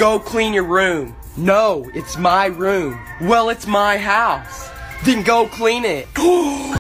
Go clean your room. No, it's my room. Well, it's my house. Then go clean it.